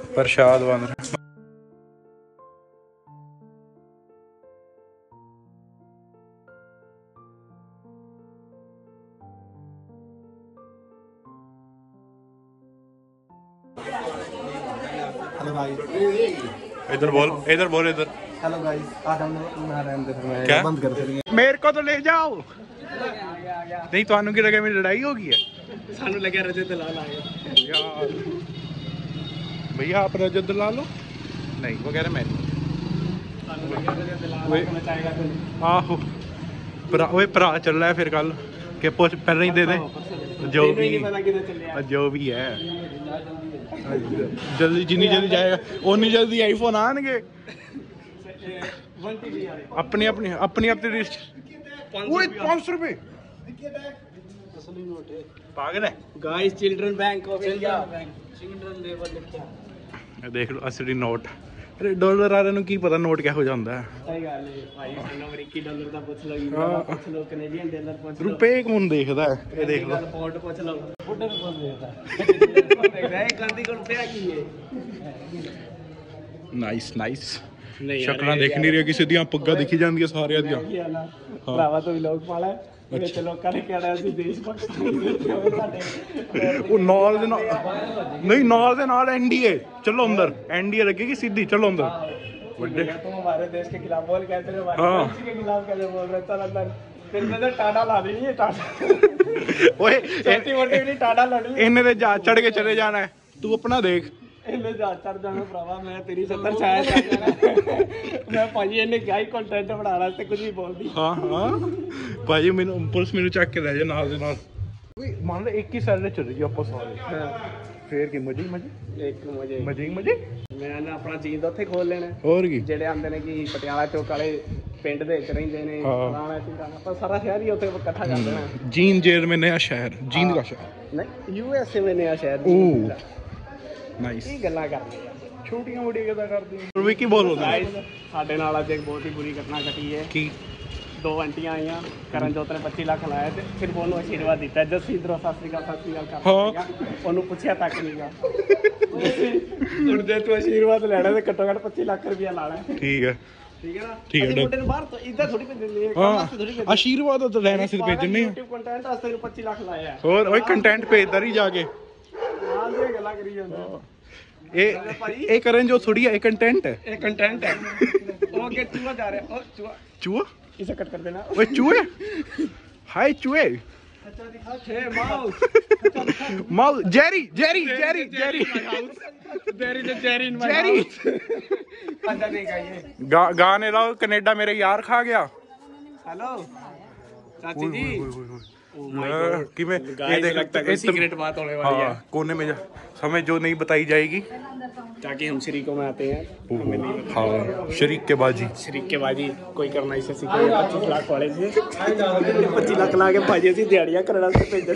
प्रसाद बन रहा। हेलो भाई, इधर बोल, इधर बोल, इधर। हेलो गाइस, आज हम लोग क्या बंद कर देंगे। मेरे को तो ले जाओ। नहीं तो की लगे मेरी लड़ाई होगी है। सानू लगे रजत दलाल आए यार भैया आप रजत दलाल लो। नहीं वो कह रहे मैं नहीं। आहो भरा चल रहा है फिर कल के पहले ही दे दे जो भी है। जल्दी जिनी जल्दी जाएगा उन्नी जल्दी आईफोन आएंगे। अपनी अपनी अपनी अपनी लिस्ट। 500 रुपए पागल है guys. Children bank of India, children level लिखा देख लो असली नोट। अरे डॉलर आ रहे की पता नोट क्या हो जाता है। सही गल है भाई। अमेरिकी डॉलर का पूछ लो, यूरो का पूछ लो, कैनेडियन डॉलर पूछ लो, रुपए कौन देखदा है। ये देख लो पाउंड पूछ लो, बुड्ढे कौन देखदा है। गांधी को रुपया की है। Nice nice. शक्ल देख नहीं रही किसी दी पग्गा दिखी जाती है सारे दी। भरावा तो लोग पाला ਵਿੱਚ ਲੋਕਾਂ ਨੇ ਕਿਹਾ ਸੀ ਦੇਸ਼ ਭਗਤ ਉਹ ਨਾਲ ਦੇ ਨਾਲ ਨਹੀਂ ਨਾਲ ਦੇ ਨਾਲ एनडीए चलो अंदर एनडीए लगेगी सीधी चलो अंदर बड़े तुम हमारे देश के खिलाफ बोल कहते हो हमारे देश के खिलाफ कैसे बोल रहे चल अंदर फिर नजर टाटा ला देनी है टाटा ओए छोटी मोटी नहीं टाटा लड़नी इन्हें दे जा चढ़ के चले जाना है तू अपना देख इन्हें जा चढ़ जाना भरावा मैं तेरी 70 छाया मैं भाजी इन्हें क्या ही कंटेंट बना रहा कुछ भी बोल दी। हाँ हाँ भाजी मैंने पुलिस मेनू चक के ले जा नाल दे नाल मान लो एक ही साइड चल रही है आपस सारे फिर की मजे मजे एक मजे मजे मजे मैं ना अपना चीज उत्थे खोल लेना और की ਜਿਹੜੇ ਆਂਦੇ ਨੇ ਕਿ ਪਟਿਆਲਾ ਚੌਕ ਵਾਲੇ ਪਿੰਡ ਦੇ ਵਿੱਚ ਰਹਿੰਦੇ ਨੇ ਪੁਰਾਣਾ ਚੀਜ਼ਾਂ ਪਰ ਸਾਰਾ ਸ਼ਹਿਰ ਹੀ ਉੱਥੇ ਇਕੱਠਾ ਕਰ ਦੇਣਾ। जींद जेल में नया शहर जींद का शहर नहीं यूएसए में नया शहर नाइस ਇਹ ਗੱਲਾਂ ਕਰਦੇ ਆ ਛੋਟੀਆਂ ਮੋਟੀਆਂ ਗੱਲਾਂ ਕਰਦੇ ਆ ਵੀ ਕੀ ਬੋਲੋ ਸਾਡੇ ਨਾਲ ਅੱਜ ਇੱਕ ਬਹੁਤ ਹੀ ਬੁਰੀ ਘਟਨਾ ਘਟੀ ਹੈ ਕੀ ਦੋ ਆਂਟੀਆਂ ਆਈਆਂ ਕਰਨ ਜੋਤ ਨੇ 25 ਲੱਖ ਲਾਇਆ ਤੇ ਫਿਰ ਉਹਨੂੰ ਆਸ਼ੀਰਵਾਦ ਦਿੱਤਾ ਜੱਸੀ ਇਧਰੋਂ ਸਤਿ ਸ੍ਰੀ ਅਕਾਲ ਕਰਦਾ ਉਹਨੂੰ ਪੁੱਛਿਆ ਤੱਕ ਨਹੀਂਗਾ ਹੁਣ ਜੇ ਤੂੰ ਆਸ਼ੀਰਵਾਦ ਲੈਣਾ ਤੇ ਘੱਟੋ ਘੱਟ 25 ਲੱਖ ਰੁਪਇਆ ਲਾ ਲੈ। ਠੀਕ ਹੈ ਠੀਕ ਹੈ ਨਾ ਠੀਕ ਹੈ ਮੁੰਡੇ ਨੂੰ ਬਾਹਰ ਤੋਂ ਇੱਧਰ ਥੋੜੀ ਭੇਜਦੇ ਨੇ ਆਸ਼ੀਰਵਾਦ ਤਾਂ ਲੈਣਾ ਸੀ ਭੇਜਣੇ YouTube ਕੰਟੈਂਟ ਵਾਸਤੇ 25 ਲੱਖ ਲਾਇਆ ਹੋਰ ਓਏ ਕੰਟੈਂਟ ਭੇਜਦਾ ਰਹੀ ਜਾ ਕੇ ਨਾਲ ਦੀਆਂ ਗੱਲਾਂ ਕਰੀ ਜਾਂਦਾ ਇਹ ਕਰਨ ਜੋ ਥੋੜੀ ਹੈ ਇਹ ਕੰਟੈਂਟ ਹੈ ਇਹ ਕੰਟੈਂਟ ਹੈ। ਉਹ ਅੱਗੇ ਚੂਹਾ ਜਾ ਰਿਹਾ ਉਹ ਚੂਹਾ चूहा इसे कट कर देना ओए चूहे हाय चूहे mouse Jerry Jerry Jerry Jerry Jerry गाने लाओ कनेडा मेरे यार खा गया। हेलो चाची जी कि मैं ये देख लगता है सीक्रेट बात होने वाली है कोने में हमें जो नहीं बताई जाएगी ताकि हम शरीकों में आते हैं। हाँ शरीक के बाजी कोई करना इसे सीखे 25 लाख वाले से 25 लाख ला के भाजी सी दिहाड़ियां करना से भेज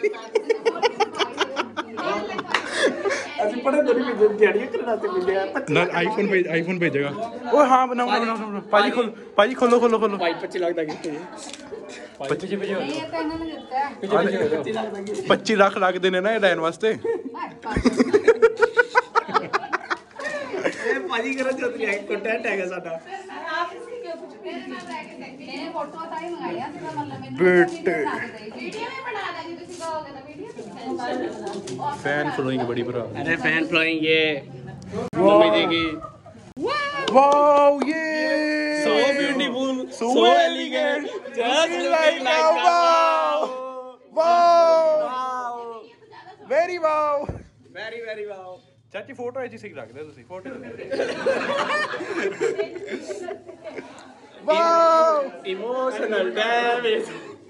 बड़े दिहाड़ियां करना से भेजा ना आईफोन भेजेगा ओ हाँ बनाओ पाजी खोलो भाई 25 लाख का गिफ्ट है 25 लाख लग देने ना लैन वास्ते भाजी करो जो कंटेंट हैगा साडा बेटे फैन फॉलोइंग बड़ी भरा। अरे फैन फॉलोइंग ये मम्मी देगी वाओ ये so beautiful so elegant just like wow very wow चाची फोटो ऐसी सही रख दे तुसी फोटो वाओ इमोशनल डैमेज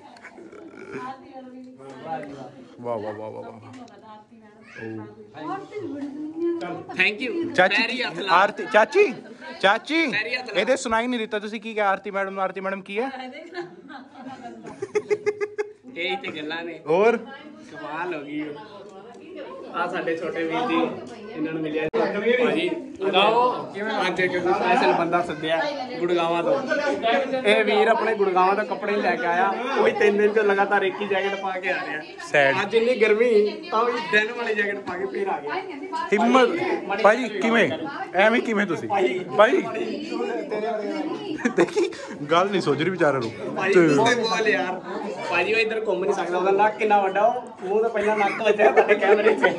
वाह थैंक यू चाची आरती चाची ਇਹਦੇ ਸੁਣਾਈ ਨਹੀਂ ਦਿੱਤਾ ਤੁਸੀਂ ਕੀ ਕਿਹਾ ਆਰਤੀ ਮੈਡਮ ਕੀ ਹੈ ਇਹ ਤੇ ਗੱਲਾਂ ਨੇ ਹੋਰ ਕਮਾਲ ਹੋ ਗਈ ਆ ਸਾਡੇ ਛੋਟੇ ਵੀਰ ਜੀ ਇਹਨਾਂ ਨੂੰ ਮਿਲਿਆ ਭਾਜੀ ਅੱਜ ਇੱਕ ਸਪੈਸ਼ਲ ਬੰਦਾ ਸੱਦਿਆ ਗੁੜਗਾਵਾਂ ਤੋਂ। ਇਹ ਵੀਰ ਆਪਣੇ ਗੁੜਗਾਵਾਂ ਤੋਂ ਕੱਪੜੇ ਲੈ ਕੇ ਆਇਆ, ਉਹ ਵੀ 3 ਦਿਨ ਤੋਂ ਲਗਾਤਾਰ ਇੱਕ ਹੀ ਜੈਕਟ ਪਾ ਕੇ ਆ ਰਿਹਾ। ਅੱਜ ਇੰਨੀ ਗਰਮੀ ਤਾਂ ਵੀ ਦਿਨ ਵਾਲੀ ਜੈਕਟ ਪਾ ਕੇ ਫੇਰ ਆ ਗਿਆ। ਹਿੰਮਤ ਭਾਜੀ ਕਿਵੇਂ ਐਵੇਂ ਕਿਵੇਂ ਤੁਸੀਂ ਭਾਈ ਦੇਖੀ ਗੱਲ ਨਹੀਂ ਸੋਚ ਰਹੀ ਵਿਚਾਰੇ ਨੂੰ। ਬੋਲ ਯਾਰ ਭਾਜੀ ਉਹ ਇੱਧਰ ਘੁੰਮ ਨਹੀਂ ਸਕਦਾ, ਉਹਦਾ ਨੱਕ ਕਿੰਨਾ ਵੱਡਾ, ਉਹ ਮੂੰਹ ਤੋਂ ਪਹਿਲਾਂ ਨੱਕ ਵੱਜਿਆ ਤੁਹਾਡੇ ਕੈਮਰੇ 'ਚ।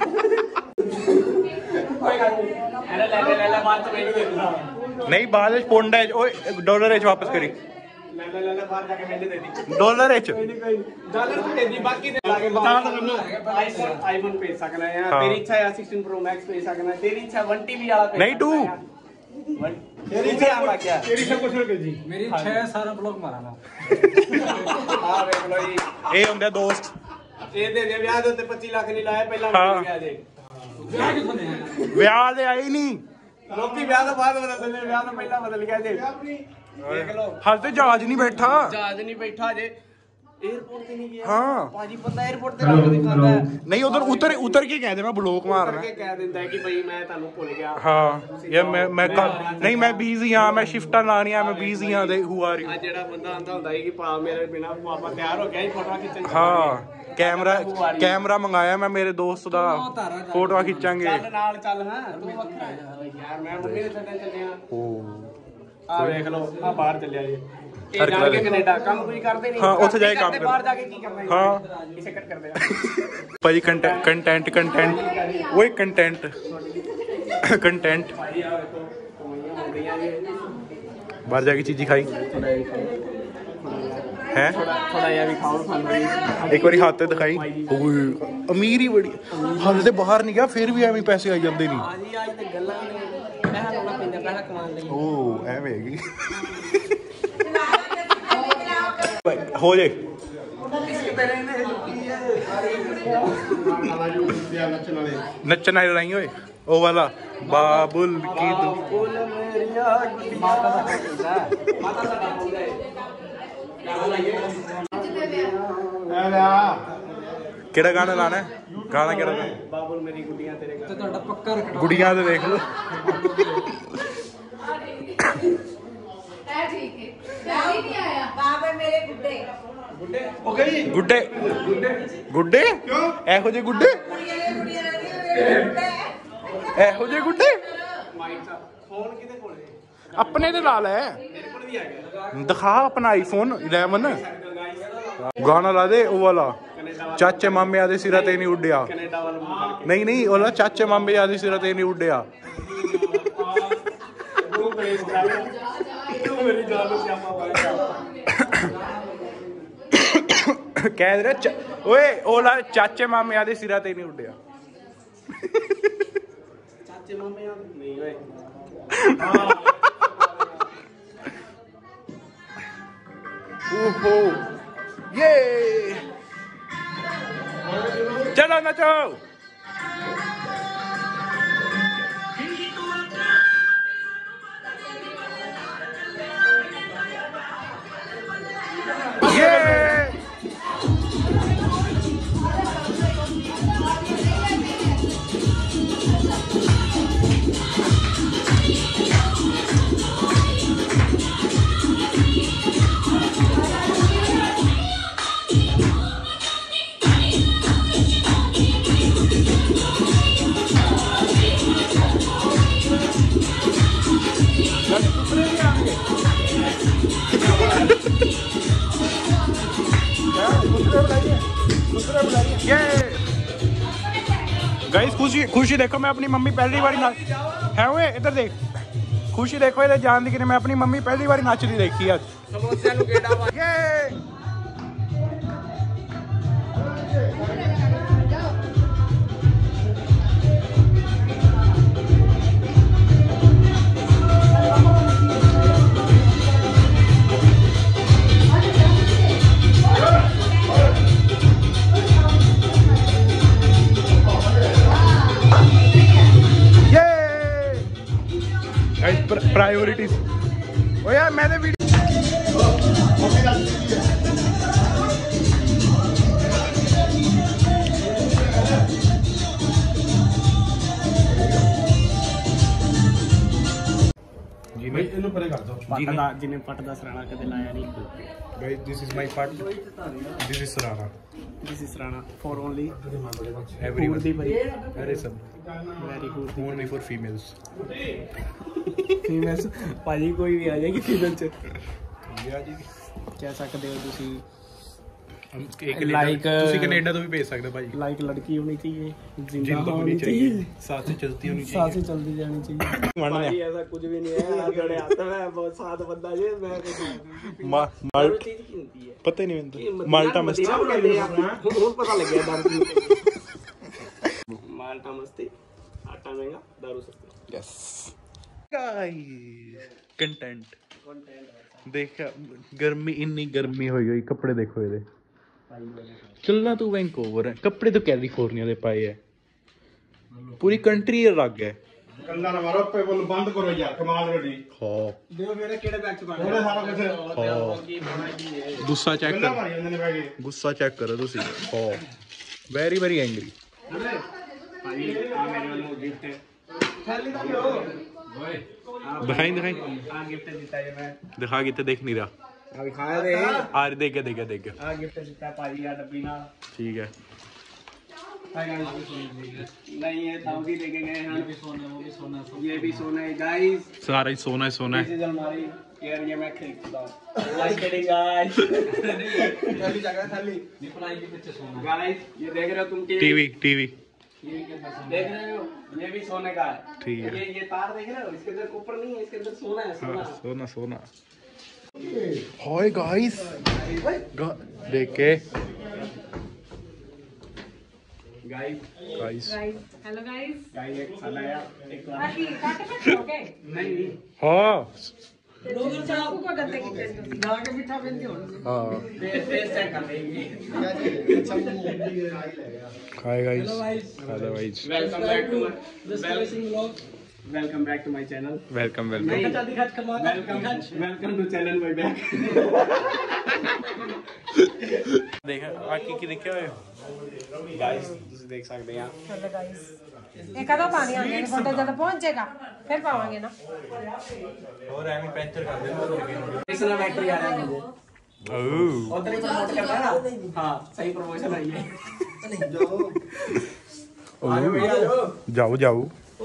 ਕੋਈ ਗੱਲ ਨਹੀਂ, ਇਹਨੇ ਲੈ ਲੈ ਬਾਅਦ 'ਚ ਮੈਨੂੰ ਦੇ ਦਿੰਦਾ। ਨਹੀਂ ਬਾਅਦ ਵਿੱਚ ਪੌਂਡ ਹੈ ਓਏ ਡਾਲਰ ਵਿੱਚ ਵਾਪਸ ਕਰੀ। ਲੈ ਬਾਹਰ ਜਾ ਕੇ ਮੈਨੂੰ ਦੇ ਦੀ ਡਾਲਰ ਵਿੱਚ ਡਾਲਰ ਤੋਂ ਦੇ ਦੀ, ਬਾਕੀ ਦੇ ਲਾ ਕੇ ਬਾਹਰ ਆਈਫੋਨ ਭੇਜ ਸਕਣਾ ਹੈ। ਤੇਰੀ ਇੱਛਾ ਹੈ 16 ਪ੍ਰੋ ਮੈਕਸ ਭੇਜ ਸਕਣਾ ਹੈ, ਤੇਰੀ ਇੱਛਾ 1 TB ਵਾਲਾ ਭੇਜ ਨਹੀਂ 2 तेरी इच्छा आ गया, तेरी सब कुछ कर जी मेरी 6 सारा ब्लॉग मारा हां देख लो जी ਇਹ ਹੁੰਦਾ ਦੋਸਤ। ਇਹ ਦੇ ਦੇ ਵਿਆਹ ਦੇ ਉੱਤੇ 25 ਲੱਖ ਨਹੀਂ ਲਾਇਆ, ਪਹਿਲਾਂ ਹਾਂ। ਮਿਲ ਗਿਆ ਜੇ ਵਿਆਹ ਕਿਥੋਂ ਦੇ ਆਇਆ? ਵਿਆਹ ਦੇ ਆਈ ਨਹੀਂ, ਲੋਕੀ ਵਿਆਹ ਤੋਂ ਬਾਅਦ ਬਦਲਦੇ ਨੇ, ਵਿਆਹ ਤੋਂ ਪਹਿਲਾਂ ਬਦਲ ਗਿਆ ਜੇ। ਦੇਖ ਲਓ ਹਾਲ ਤੇ ਜਹਾਜ਼ ਨਹੀਂ ਬੈਠਾ। ਜਹਾਜ਼ ਨਹੀਂ ਬੈਠਾ ਜੇ, 에어ਪੋਰਟ ਤੇ ਨਹੀਂ ਗਿਆ। ਹਾਂ ਭਾਜੀ ਪਤਾ 에어ਪੋਰਟ ਤੇ ਰੰਗ ਦਿਖਾਉਂਦਾ ਹੈ, ਨਹੀਂ ਉਧਰ ਉਤਰ ਕੇ ਕਹਿ ਦੇ ਮੈਂ ਬਲੋਕ ਮਾਰਨਾ। ਕਰਕੇ ਕਹਿ ਦਿੰਦਾ ਹੈ ਕਿ ਭਾਈ ਮੈਂ ਤੁਹਾਨੂੰ ਭੁੱਲ ਗਿਆ। ਹਾਂ ਯਾਰ ਮੈਂ ਨਹੀਂ ਮੈਂ ਬਿਜ਼ੀ ਹਾਂ, ਮੈਂ ਸ਼ਿਫਟਾਂ ਲਾਣੀਆਂ, ਮੈਂ ਬਿਜ਼ੀ ਹਾਂ ਦੇ ਹੂ ਆ ਰਹੀ। ਆ ਜਿਹੜਾ ਬੰਦਾ ਆਂਦਾ ਹੁੰਦਾ ਹੈ ਕਿ ਭਾ ਮੇਰੇ ਬਿਨਾ ਪਾਪਾ ਤਿਆਰ ਹੋ ਗਿਆ ਹੀ ਫੋਟੋਆਂ ਖਿੱਚਣ। ਹਾਂ ਕੈਮਰਾ ਮੰਗਾਇਆ ਮੈਂ ਮੇਰੇ ਦੋਸਤ ਦਾ, ਫੋਟੋਆਂ ਖਿੱਚਾਂਗੇ। ਚੱਲ ਨਾਲ ਚੱਲ। ਹਾਂ ਯਾਰ ਮੈਂ ਮੰਮੀ ਦੇ ਛੱਡਣ ਚੱਲਿਆ। ਆ ਵੇਖ ਲਓ ਆ ਬਾਹਰ ਚੱਲਿਆ ਜੀ, ਇਹ ਜਾ ਕੇ ਕੈਨੇਡਾ ਕੰਮ ਕੋਈ ਕਰਦੇ ਨਹੀਂ। ਹਾਂ ਉੱਥੇ ਜਾ ਕੇ ਕੰਮ ਬਾਹਰ ਜਾ ਕੇ ਕੀ ਕਰਨਾ ਹੈ? ਹਾਂ ਕਿਸੇ ਕੱਟ ਕਰਦੇ ਆ ਭਾਈ ਕੰਟੈਂਟ ਓਏ ਕੰਟੈਂਟ ਭਾਈ ਆ ਵੇਖੋ ਕਮਾਈਆਂ ਹੁੰਦੀਆਂ ਜੀ। ਬਾਹਰ ਜਾ ਕੇ ਚੀਜ਼ੀ ਖਾਈ ਹੈ, ਥੋੜਾ ਜਿਹਾ ਵੀ ਖਾਓ ਸਾਨੂੰ। ਇੱਕ ਵਾਰੀ ਹੱਥ ਤੇ ਦਿਖਾਈ। ਓਏ ਅਮੀਰ ਹੀ ਬੜੀ, ਹਾਲੇ ਤੇ ਬਾਹਰ ਨਹੀਂ ਗਿਆ ਫਿਰ ਵੀ ਐਵੇਂ ਪੈਸੇ ਆਈ ਜਾਂਦੇ ਨਹੀਂ। ਹਾਂਜੀ ਅੱਜ ਤੇ ਗੱਲਾਂ ਨੇ, ਪੈਸਾ ਲਾਉਣਾ ਪੈਂਦਾ ਪੈਸਾ ਕਮਾਉਣ ਲਈ। ਓ ਐਵੇਂ ਹੈਗੀ ਹੋ ਜੇ ਨੱਚਣ ਵਾਲੇ ਰਾਈ ਓਏ ਉਹ ਵਾਲਾ ਬਾਬੁਲ ਕੀ ਬੋਲ ਮੇਰੀਆ ਮਾਤਾ ਦਾ ਕਹਿੰਦਾ, ਮਾਤਾ ਦਾ ਬੋਲਦਾ ਹੈ। ਕਿਹੜਾ ਗਾਣਾ ਲਾਣਾ ਹੈ? ਗਾਣਾ ਕਿਹੜਾ ਲਾਣਾ? ਬਾਬੁਲ ਮੇਰੀ ਗੁੱਡੀਆਂ ਤੇਰੇ ਘਰ। ਤੇ ਤੁਹਾਡਾ ਪੱਕਾ ਰੱਖਣਾ ਗੁੜੀਆਂ ਤੇ ਦੇਖ ਲਓ। ਗੁੱਡੇ ਗੁੱਡੇ ਇਹੋ ਜਿਹੇ ਗੁੱਡੇ ਇਹੋ ਜਿਹੇ ਗੁੱਡੇ ਫੋਨ ਕਿਹਦੇ ਕੋਲ ਹੈ? ਆਪਣੇ ਤੇ ਲਾ ਲੈ, ਮੇਰੇ ਕੋਲ ਵੀ ਹੈਗਾ। ਦਿਖਾ ਆਪਣਾ ਆਈਫੋਨ 11 ਗਾਣਾ ਲਾ ਦੇ ਉਹ ਵਾਲਾ, ਚਾਚੇ ਮਾਮਿਆਂ ਦੇ ਸਿਰਾਂ ਤੇ ਨਹੀਂ ਉੱਡਿਆ। ਕੈਨੇਡਾ ਵੱਲ ਮੁੜ ਕੇ ਨਹੀਂ ਉਹ ਵਾਲਾ ਚਾਚੇ ਮਾਮਿਆਂ ਦੇ ਸਿਰਾਂ ਤੇ ਨਹੀਂ ਉੱਡਿਆ। ਤੂੰ ਮੇਰੀ ਜਾਨ ਨੂੰ ਸਿਆਪਾ ਪਾਇਆ। ਕਹਿ ਦੇ ਓਏ ਉਹ ਵਾਲਾ ਚਾਚੇ ਮਾਮਿਆਂ ਦੇ ਸਿਰਾਂ ਤੇ ਨਹੀਂ ਉੱਡਿਆ। ਚਾਚੇ ਮਾਮੇ ਆ ਨਹੀਂ ਓਏ। ਓਹੋ ਯੇ ਚਲੋ ਨੱਚੋ। गाइस खुशी देखो, मैं अपनी मम्मी पहली बार है ओए इधर देख, खुशी देखो इधर जान दी कि मैं अपनी मम्मी पहली बार नचदी देखी आज। प्रायोरिटीज ओ यार मैंने वीडियो ਪੱਟ ਦਾ ਜਿਹਨੇ ਪੱਟ ਦਾ ਸਰਾਣਾ ਕਦੇ ਲਾਇਆ ਨਹੀਂ Guys, this is my part. This is Sarana. This is Sarana for only Everyone. ਦੀ ਬਈ Very some. Very good Only for females. Females ਭਾਜੀ ਕੋਈ ਵੀ ਆ ਜਾਏਗੀ ਫੀਮੇਲ ਚ Yeah, जी. ਕਹਿ ਸਕਦੇ ਹੋ ਤੁਸੀਂ Like, ਤੁਸੀਂ ਕੈਨੇਡਾ ਤੋਂ ਵੀ ਭੇਜ ਸਕਦੇ ਭਾਈ। लाइक लड़की होनी चाहिए जिंदा होनी चाहिए, साथ से चलती होनी चाहिए, साथ से चलती जानी चाहिए। भाई ऐसा कुछ भी नहीं है, थोड़े हाथ में बहुत साथ बंदा ये मैं माल्टा चीज की होती है पता ही नहीं बनता। माल्टा मस्ती और पता लग गया दारू माल्टा मस्ती आटा महंगा दारू सस्ती। यस गाइस, कंटेंट देखा गर्मी इन्नी गर्मी होई होई कपड़े देखो ਇਹਦੇ चलना तू वैंकूवर है, कपड़े तो कैलिफोर्निया दे पाए है, पूरी कंट्री अलग है। ਕੰਨਾ ਨਾ ਮਾਰੋ ਪੇ ਬੋਲ ਬੰਦ ਕਰੋ ਯਾਰ ਕਮਾਲ ਰੋਡੀ हाँ देखो मेरे केड़े बैग च ਉਹਨੇ ਸਾਰਾ ਕੁਝ गुस्सा चेक ਗੱਲਾਂ कर, ਮਾਰੀ ਜਾਂਦੇ ਨੇ ਬੈ ਕੇ गुस्सा चेक करो तुसी। हाँ वेरी वेरी एंग्री। भाई आ मेरे वालों गिफ्ट है दिखाई दिखाई आ गिफ्ट देता है मैं दिखा के देख नहीं रहा। अभी खाया दे आ देख के देख के देख के आ गिफ्ट देता है भाई यार डब्बी ना ठीक है। नहीं ये दाऊदी लेके गए हैं, ये भी सोना है गाइस, सारा ही सोना है सोना है। अलमारी यार ये मैं खरीदता हूँ लाइक करेंगे गाइस खाली जगह खाली निपलाई के पीछे सोना गाइस ये देख रहे हो तुम टीवी टीवी ये देख रहे हो ये भी सोने का है ठीक है। ये तार देख रहे हो इसके अंदर कॉपर नहीं है, इसके अंदर सोना है सोना हाँ, सोना सोना। हाय गाइस देख के guys guys hello guys guys एक साला यार एक बाकी काट कट ओके नहीं हाँ चाकू को गद्दे की टेस्ट हाँ फेस चेक कर लेंगे। Hi guys hello guys welcome back to my channel welcome welcome welcome to channel my back. देखा आकी की देखा है गाइस ਤੁਸੀਂ ਦੇਖ ਸਕਦੇ ਆ हेलो गाइस एक आधा पानी आने ने फोटो जब पहुंच जाएगा फिर पावांगे ना और एमी पंचर कर दे इसमें बैटरी आ रही है ओह उधर ही प्रमोट करना है ना हां सही प्रमोशन आई है जाओ जाओ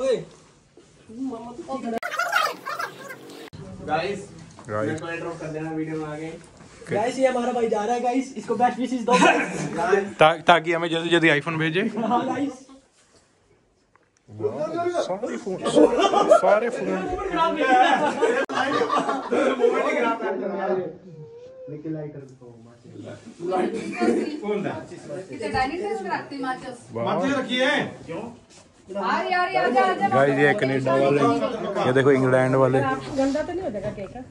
गाइस गाइस मेरे को ड्रॉप कर देना वीडियो में आगे गाइस ये हमारा भाई जा रहा है गाइस, इसको बेस्ट विशेस दो गाइस। ताकि हमें जल्दी जल्दी आईफोन भेजे। हाँ गाइस सारे फोन सारे फोन ਮਾਝੇ ਰੱਖੀ ਹੈ यार आजा आजा गाइस ये कनाडा वाले, ये देखो इंग्लैंड वाले। गंदा तो नहीं हो जाएगा केक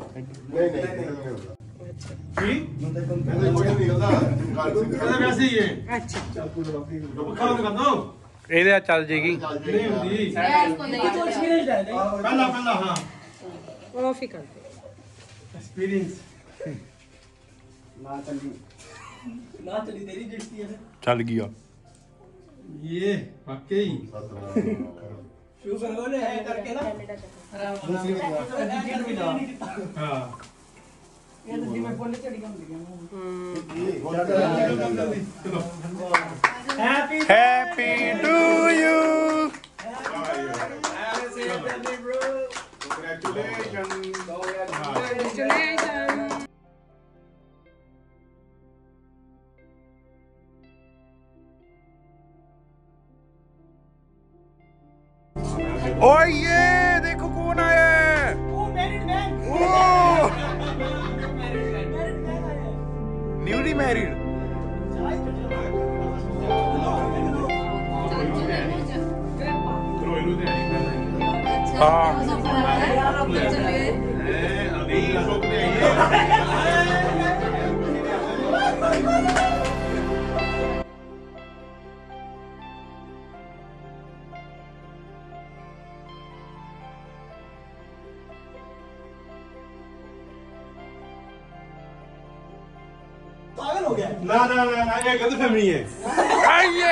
ਕਹਿੰਦਾ ਵੈਸੇ ਹੀ ਹੈ अच्छा ਪੱਖਾ ਬੰਦ ਕਰ ਦੋ ਇਹਦੇ ਆ ਚੱਲ ਜੇਗੀ। ਨਹੀਂ ਹੁੰਦੀ एक्सपीरियंस है ਪਹਿਲਾਂ ਪਹਿਲਾਂ ਹਾਂ ऑफ ही करते ਐਕਸਪੀਰੀਅੰਸ ना चली ना चली तेरी जिसकी है ਚੱਲ ਗਿਆ। ਇਹ ਵਾਕਈ शुरू करो ने है करके ना ਹਾਂ ये तो जी मैं बोलने चढ़ गया happy happy to you Congratulations. ओ ये देखो कौन आया है। ओ मैरिड मैन न्यूली मैरिड। हाँ पागल हो गया ਨਾ ਨਾ ਨਾ ਨਾ ਇਹ ਗਲਤ ਫਹਿਮੀ ਹੈ आइए।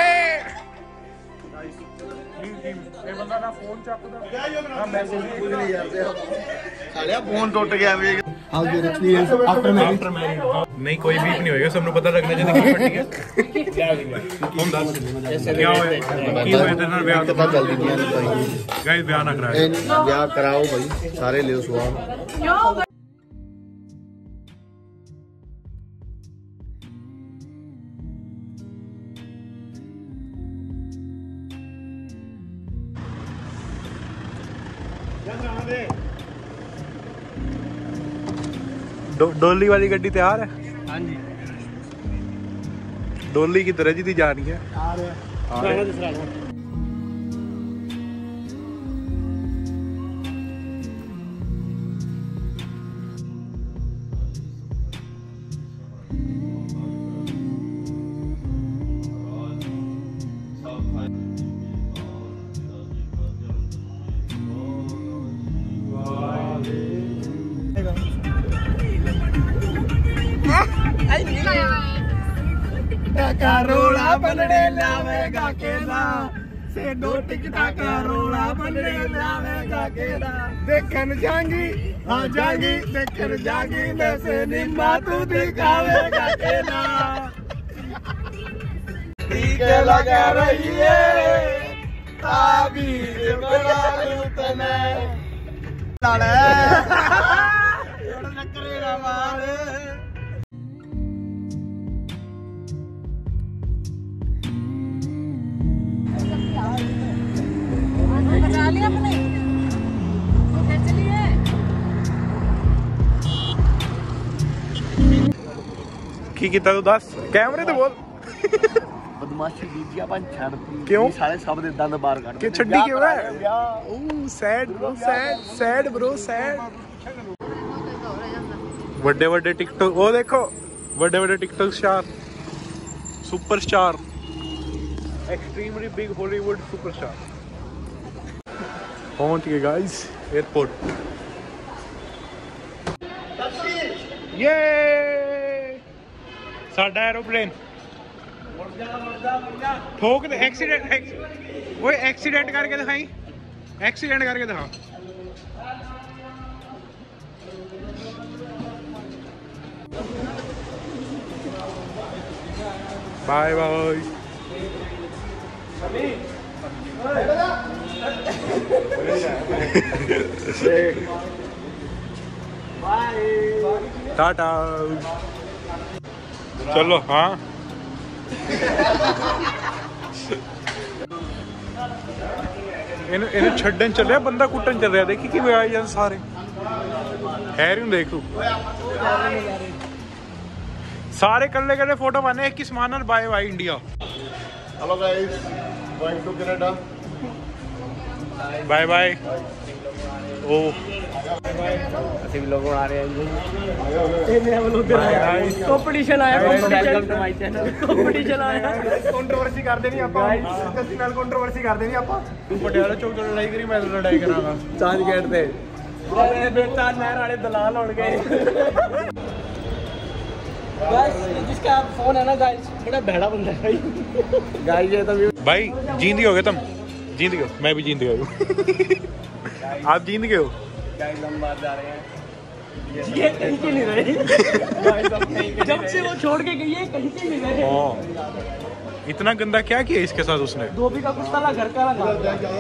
ये बंदा ना फोन चाकू दा ਕਿਆ ਜੋ मैसेज कुछ नहीं यार सालिया फोन टूट गया मेरा। How your experience after marriage? नहीं कोई बीप नहीं होएगा, सबको पता लगना चाहिए कि फटी है। हम दस क्या होए की होए तेरे नाल ब्याह पता चल गई गाइस, ब्याह ना कराओ, ब्याह कराओ भाई, सारे लियो स्वाब। डोली वाली गड्डी तैयार है? हाँ जी डोली की तरह जी दी जा रही है। आ रहे हैं दूसरा रोला बनने लावेगा केला से दो टिकटा का रोला बनने लावेगा केला। देखन जाएंगी हाँ जाएंगी, देखन जाएंगी वैसे निम्मा तू दिखावेगा केला। ठीक लगा रही है ताबीर बना तने लाले करेगा मारे। की कीता तू दस कैमरे ते बोल। बदमाशी दीजिए अपन छड़ती क्यों? सारे सब दे दंद बाहर काट कि छड्डी क्यों है? Oh sad bro, sad bro, sad. बड़े बड़े टिकटॉक, वो देखो बड़े बड़े TikTok star, superstar, extremely big Hollywood superstar पहुंच गए गाइस एयरपोर्ट। ये साडा एरोप्लेन ठोक दे। एक्सीडेंट वो एक्सीडेंट करके दिखाई, एक्सीडेंट करके दिखा। Bye bye. टाटा। चलो हाँ इन्हें छड्डन चल रहा, बंदा कुट्टन चल रहा। देखी कि आए जान सारे है देख तू, सारे कल्ले कल्ले फोटो बने एक किस manner. Bye bye India. Hello guys, going to Canada. Bye bye. ओ ਅਸੀਂ ਵੀ ਲੋਕ ਆ ਰਹੇ ਹਾਂ ਜੀ। ਇਹ ਮੇਰਾ ਵਲੋਗਰ ਕੰਪੀਟੀਸ਼ਨ ਆਇਆ, welcome to my channel. Competition ਆਇਆ, ਕੰਟਰੋਵਰਸੀ ਕਰਦੇ ਨਹੀਂ ਆਪਾਂ, ਅਸੀਂ ਨਾਲ ਕੰਟਰੋਵਰਸੀ ਕਰਦੇ ਨਹੀਂ ਆਪਾਂ। ਤੂੰ ਪਟਿਆਲਾ ਚੌਕ ਤੋਂ ਲੜਾਈ ਕਰੀ, ਮੈਂ ਲੜਾਈ ਕਰਾਂਗਾ ਚਾਂਦ ਗੇਟ ਤੇ। ਮੇਰੇ ਬੇਟਾ ਨਹਿਰ ਵਾਲੇ ਦਲਾਲ ਹੋਣ ਗਏ। गाइस जिसका फोन है ना गाइस, बड़ा भैड़ा बंदा है भाई। गाइस ये तो भाई जींद गए हो गए तुम, जींद गए हो, मैं भी जींद गया हूँ। आप जींद गए हो। गाइस हम बाहर जा रहे हैं, ये कहीं के नहीं रहे। गाइस हम कहीं के जब से वो छोड़ के गई है कहीं के नहीं रहे। इतना गंदा क्या किया इसके साथ उसने? धोबी का कुछ साला घर का लगा।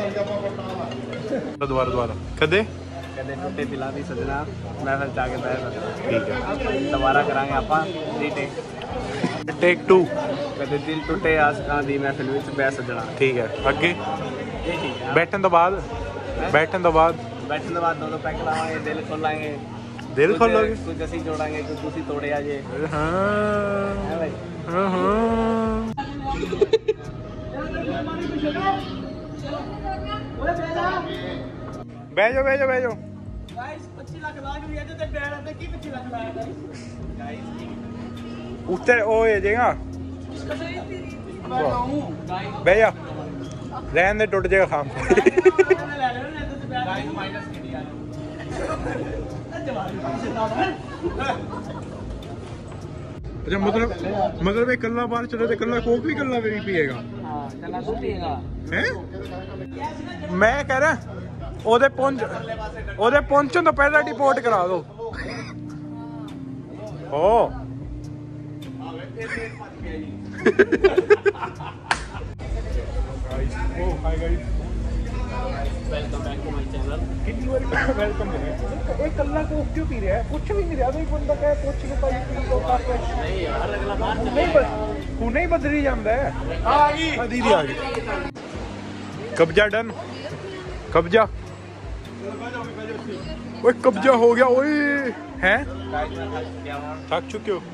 दोबारा दोबारा कदे कदे टूटे दिला दी सजना, मैं फिर जाके बैठ सजना। ठीक है दोबारा करांगे आपा रीटेक। टेक 2। कदे दिल टूटे आसकां दी मैं फिल्म विच बैठ सजना। ठीक है आगे ये ठीक है। बैठन तो बाद, बैठन तो बाद, बैठने के बाद दोनों पैक लावांगे, दिल खोलांगे। दिल खोलोगे? कुछ असी जोड़ांगे, कुछ तुसी तोड़े आ जे। हाँ है भाई। हाँ। बह जाओ बह जाओ बह जाओ। गाइस 25 लाख लाग लिया ते बैठ पे की 25 लाख लाया गाइस। उत्तर ओ ये जेगा बह जा, रहन दे, टूट जाएगा खाम। अच्छा मतलब एक कल्ला बाहर चले तो कल्ला कोक भी कल्ला भी पिएगा। हां कल्ला कोक पिएगा हैं? मैं कह रहा ਉਹਦੇ ਪਹੁੰਚਣ ਤੋਂ ਪਹਿਲਾਂ ਡਿਪੋਰਟ ਕਰਾ ਦਿਓ। ਓ hi guys, welcome back to my channel. कितनी बार वेलकम है। एक कल्ला को क्यों पी रहा है? कुछ भी नहीं रहा भाई, बंदा कहे कुछ नहीं पाई पी लो काफी नहीं यार अगला बार तू नहीं बदली जाता है। आ गई दीदी, आ गई। कब्जा डन, कब्जा। ओए कब्जा हो गया। ओए हैं थक चुके हो?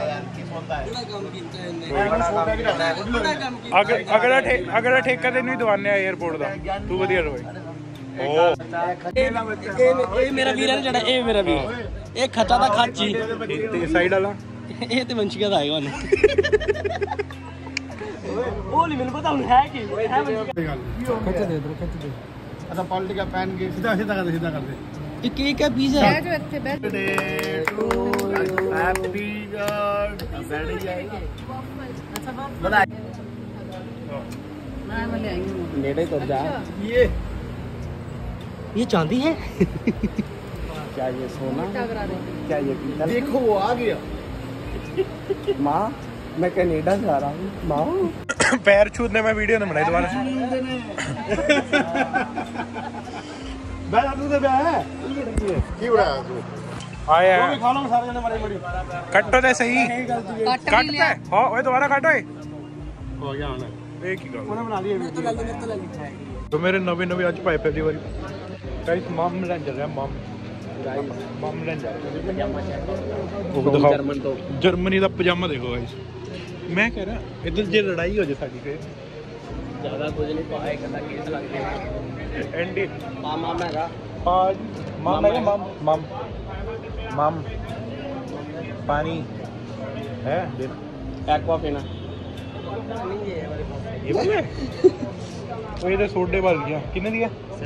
अगला ठेका तेन ही दवाने एयरपोर्ट का, तू वधिया रहे। ਇਹ ਮੇਰਾ ਵੀਰ ਹੈ ਜਿਹੜਾ, ਇਹ ਮੇਰਾ ਵੀਰ, ਇਹ ਖੱਚਾ ਦਾ ਖਾਚੀ ਤੇ ਸਾਈਡ ਵਾਲਾ ਇਹ ਤੇ ਵੰਸ਼ੀਆ ਦਾ ਆਏਗਾ ਉਹਨੇ। ਉਹ ਨਹੀਂ ਮੈਨੂੰ ਪਤਾ ਹੁਣ ਹੈ ਕੀ ਹੈ। खच दे दो, खच दे। अच्छा पॉलिटिका पहन के सीधा सीधा कर दे, सीधा कर दे। ਇਹ ਕੀ ਕਿਆ ਪੀਸ ਹੈ? ਜੋ ਇੱਥੇ ਬੈਠ हैप्पी बर्थडे। ਮੈਂ ਲੈ ਆਈ ਹੂੰ। नेड़े तो जा। ये चांदी है? क्या ये सोना? करा दे। क्या ये पीतल? देखो वो आ गया। माँ मैं कनाडा जा रहा हूँ। माँ पैर छूने में वीडियो ने बनाई दोबारा। बैठा तू तो ब्याह है की उड़ा तू आया वो भी खा लो सारे जने बड़ी बड़ी। कट्टो दे सही, ਕੱਟ कट पे हां ओए दोबारा काट ओए। हो गया होना एक ही गल उन्होंने बना दिए। तो मेरे नवे आज पाए पहली बारी गाइस मम लेन चल रहा है। मम लेन जा रहा है। जर्मन तो जर्मनी का पजामा देखो गाइस। मैं कह रहा इधर जे लड़ाई हो जाए साडी फिर ज्यादा कुछ नहीं पाए करना केस लग गया। एंडी मामा मेरा आज मम है मम मम मम पानी है दे एक्वा पीना। ये बोले वो ये सोडे वाल दिया कितने दिया?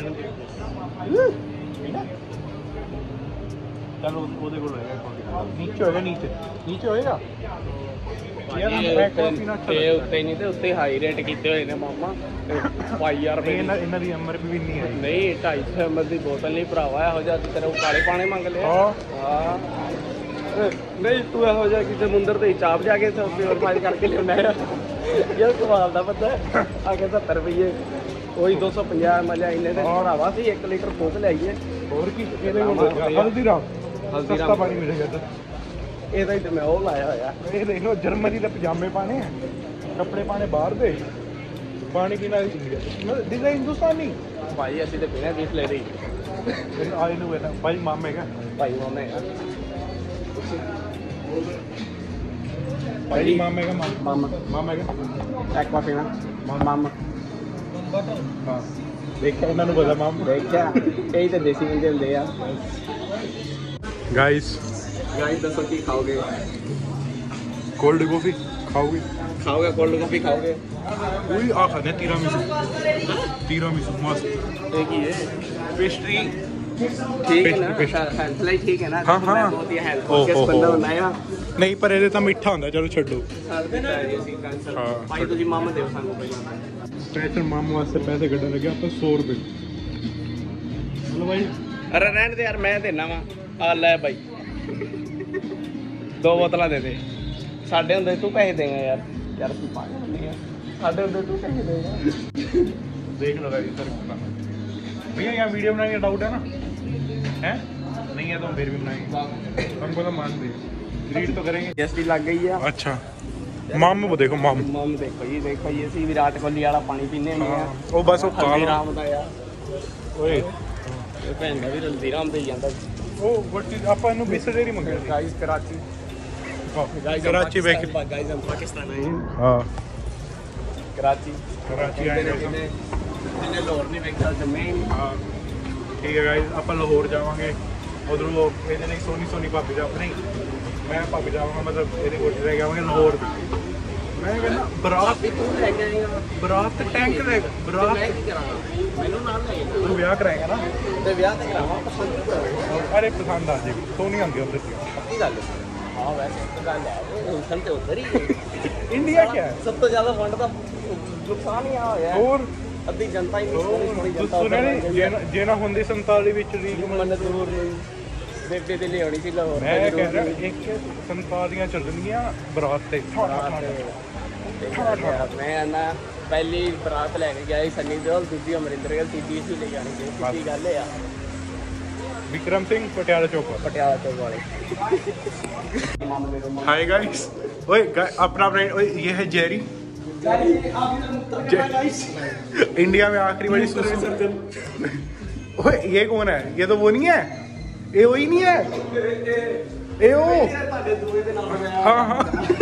चलो ਉਹਦੇ ਕੋਲ ਹੋਏਗਾ। नीचे होएगा, नीचे होएगा यार। हम पैक पीना अच्छा ਤੇ ਉੱਤੇ ਨਹੀਂ ਤੇ ਉੱਤੇ ਹਾਈ ਰੇਟ ਕੀਤੇ ਹੋਏ ਨੇ ਮਾਮਾ। 5000 ਰੁਪਏ ਇਹਨਾਂ ਦੀ MRP ਵੀ ਨਹੀਂ ਹੈ। ਨਹੀਂ 250 ml ਦੀ ਬੋਤਲ ਨਹੀਂ ਭਰਾਵਾ, ਇਹੋ ਜਿਹਾ ਤੇਰੇ ਕਾਲੇ ਪਾਣੇ ਮੰਗ ਲਿਆ। ਹਾਂ ਨਹੀਂ ਤੂੰ ਇਹੋ ਜਿਹਾ ਕਿ ਸਮੁੰਦਰ ਤੇ ਚਾਪ ਜਾ ਕੇ ਪਿਓਰੀਫਾਈ ਕਰਕੇ ਲਿਆਉਣਾ ਹੈ ਯਾਰ। ਕਮਾਲ ਦਾ ਬੰਦਾ ਆ ਕੇ 70 ਰੁਪਏ ਉਹੀ 250 ml ਇੰਨੇ ਦੇ ਭਰਾਵਾ ਸੀ 1 ਲੀਟਰ ਫੋਕ ਲਿਆਈਏ। ਹੋਰ ਕੀ ਇਹਦੇ ਕੋਲ ਹਲਦੀਰਾਮ ਸਸਤਾ ਪਾਣੀ ਮਿਲੇਗਾ ਇੱਧਰ। ਇਹਦਾ ਹੀ ਤੇ ਮੈਂ ਉਹ ਲਾਇਆ ਹੋਇਆ। ਇਹ ਦੇਖ ਲਓ ਜਰਮਨੀ ਦੇ ਪਜਾਮੇ ਪਾਣੇ ਆ, ਕੱਪੜੇ ਪਾਣੇ ਬਾਹਰ ਦੇ, ਪਾਣੀ ਪੀਣਾ ਇੰਡੀਆ। ਮਤਲਬ ਡਿਜ਼ਾਈਨ ਹਿੰਦੁਸਤਾਨੀ ਭਾਈ ਅਸੀਂ ਤੇ ਪੀਣਾ ਕਿਸ ਲੈ ਰਹੀ ਆਏ ਨੂੰ ਇਹਦਾ ਭਾਈ ਮਾਮੇ ਹੈਗਾ, ਭਾਈ ਮਾਮਾ ਹੈਗਾ। ਭਾਈ ਮਾਮੇ ਹੈਗਾ, ਮਾਮਾ ਮਾਮਾ ਹੈਗਾ ਐਕਵਾ ਪੀਣਾ ਮਾਮਾ। ਹਾਂ ਦੇਖਿਆ ਇਹਨਾਂ ਨੂੰ ਪਤਾ ਮਾਮ। ਦੇਖਿਆ ਕਈ ਤੇ ਦੇਸੀ ਬੰਦੇ ਹੁੰਦੇ ਆ। ਗਾਇਸ ਗਾਇਸ ਦੱਸੋ ਕੀ ਖਾਓਗੇ? ਕੋਲਡ ਕਾਫੀ ਖਾਓਗੇ? ਖਾਓਗੇ ਕੋਲਡ ਕਾਫੀ ਖਾਓਗੇ? ਉਹੀ ਆ ਖਾਣੇ ਤੀਰਾਮਿਸੂ ਮਸਤ। ਇਹ ਕੀ ਹੈ? पेस्ट्री ठीक है ना? हेल्थ ਲਈ ठीक है ना? हाँ, हाँ। मैं बहुत ही हेल्थ कॉन्शियस ਬੰਦਾ ਬਣਾਇਆ। ਨਹੀਂ ਪਰ ਇਹਦੇ ਤਾਂ ਮਿੱਠਾ ਹੁੰਦਾ, ਚਲੋ ਛੱਡੋ। ਹਾਂ ਭਾਈ ਤੁਸੀਂ ਮਾਮਾ ਦਿਓ ਸਾਨੂੰ ਪਹਿਲਾਂ। ਸਪੈਸ਼ਲ ਮਾਮੂ ਵਾਸਤੇ ਪੈਸੇ ਕੱਢਣ ਲੱਗੇ ਆਪਾਂ 100 ਰੁਪਏ। ਚਲੋ ਭਾਈ ਅਰੇ ਰਹਿਣ ਦੇ ਯਾਰ, ਮੈਂ ਦੇਣਾ ਵਾ। ਆ ਲੈ ਭਾਈ 2 ਬੋਤਲਾਂ ਦੇ ਦੇ। ਸਾਡੇ ਹੁੰਦੇ ਤੂੰ ਪੈਸੇ ਦੇਗਾ ਯਾਰ। ਯਾਰ ਤੂੰ ਪਾਗਲ ਹੁੰਦੀ ਆ। ਸਾਡੇ ਹੁੰਦੇ ਤੂੰ ਪੈਸੇ ਦੇਗਾ। देख लो गाइस सर भैया यहाँ वीडियो बनाने का डाउट है ना? है नहीं है तो हम फिर भी बनाएंगे, हमको तो मान दे रीड तो करेंगे। जीएसटी लग गई है। अच्छा माम वो देखो माम देखो ये सी विराट कोहली वाला पानी पीने हाँ, वो बस वो काला राम दा यार। ओए ਇਹ ਭੈਣ ਦਾ ਵੀ ਰਣਦੀਰਾਮ ਤੇ ਹੀ ਜਾਂਦਾ। ਉਹ ਵੱਡੀ ਆਪਾਂ ਇਹਨੂੰ ਬਿਸਲਰੀ ਮੰਗਿਆ ਸੀ guys Karachi. Karachi back guys हम पाकिस्तान आए हैं। हाँ कराची कराची आए हैं जिन्हें लाहौर नहीं देखा जमीन। हाँ ठीक है गाइस ਆਪਾਂ ਲਾਹੌਰ ਜਾਵਾਂਗੇ। ਉਧਰੋਂ ਇਹਦੇ ਲਈ ਸੋਨੀ ਭਾਬੀ ਜਾ ਨਹੀਂ ਮੈਂ ਭਾਬੀ ਜਾਵਾਂਗਾ, ਮਤਲਬ ਇਹਦੇ ਕੋਲ ਰਹਿ ਜਾਵਾਂਗੇ ਲਾਹੌਰ। ਮੈਂ ਕਹਿੰਦਾ ਬਰਾਤ ਤੂੰ ਲੈ ਕੇ ਆਏਗਾ ਬਰਾਤ ਟੈਂਕ ਲੈ ਬਰਾਤ ਮੈਂ ਕੀ ਕਰਾਂਗਾ? ਮੈਨੂੰ ਨਾਲ ਲੈ ਤੂੰ ਵਿਆਹ ਕਰਾਏਗਾ ਨਾ? ਤੇ ਵਿਆਹ ਤੇ ਕਰਾਵਾਂ ਪਸੰਦ ਕਰਾਂਗਾ। ਅਰੇ ਪਸੰਦ ਆ ਜੇ ਸੋਨੀ ਆਉਂਦੀ ਉਧਰ ਦੀ ਪੱਕੀ ਗੱਲ ਹੈ। हाँ वैसे तो गल है हुसन ते उधर ही है इंडिया क्या है सब तो ज्यादा फंड का नुकसान ही आ गया और ਅੱਧੀ ਜਨਤਾ ਹੀ ਥੋੜੀ ਜਨਤਾ ਸੁਣਿਆ ਨਹੀਂ ਜੇ ਨਾ ਹੁੰਦੀ 47 ਵਿੱਚ ਰੀਗ ਮੰਨਤ ਦੂਰ ਬੇਬੇ ਦੇ ਲਿਆਉਣੀ ਸੀ ਲਾਹੌਰ ਮੈਂ ਕਹਿ ਰਿਹਾ ਇੱਕ 47 ਚੱਲਣਗੀਆਂ ਬਰਾਤ ਤੇ ਮੈਂ ਨਾ ਪਹਿਲੀ ਬਰਾਤ ਲੈ ਕੇ ਗਿਆ ਸੀ ਸੰਨੀ ਦਿਓਲ ਦੂਜੀ ਅਮਰਿੰਦਰ ਗਿੱਲ ਤੀਜੀ ਸੀ ਲੈ ਜਾਣੀ ਸੀ ਸਿੱਧੀ ਗੱਲ ਆ ਵਿਕਰਮ ਸਿੰਘ ਪਟਿਆਲਾ ਚੌਕ ਪਟਿਆਲਾ ਚੌਕ ਵਾਲੇ हाय गाइस ओए अपना फ्रेंड ओए ये है जेरी इंडिया में आखिरी वाली ओए ये कौन है ये तो वो नहीं है ये वही नहीं है ये ओ हाँ हाँ